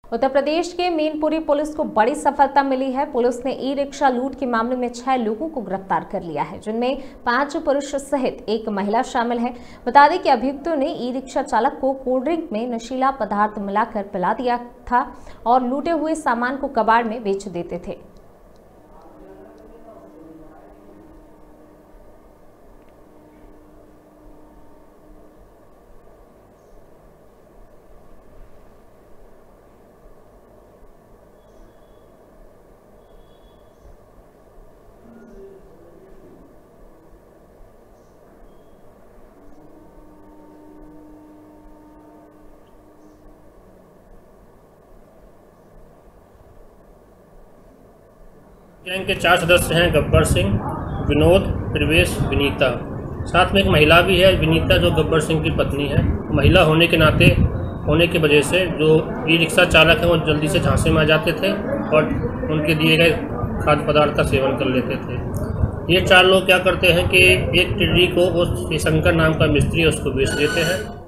उत्तर प्रदेश के मैनपुरी पुलिस को बड़ी सफलता मिली है। पुलिस ने ई रिक्शा लूट के मामले में 6 लोगों को गिरफ्तार कर लिया है, जिनमें 5 पुरुष सहित 1 महिला शामिल है। बता दें कि अभियुक्तों ने ई रिक्शा चालक को कोल्ड ड्रिंक में नशीला पदार्थ मिलाकर पिला दिया था और लूटे हुए सामान को कबाड़ में बेच देते थे। गैंग के 4 सदस्य हैं गब्बर सिंह, विनोद, प्रवेश, विनीता। साथ में एक महिला भी है, विनीता, जो गब्बर सिंह की पत्नी है। महिला होने के नाते होने की वजह से जो ई रिक्शा चालक हैं वो जल्दी से झांसे में आ जाते थे और उनके दिए गए खाद्य पदार्थ का सेवन कर लेते थे। ये 4 लोग क्या करते हैं कि एक टिड्डी को, वो शंकर नाम का मिस्त्री है, उसको बेच देते हैं।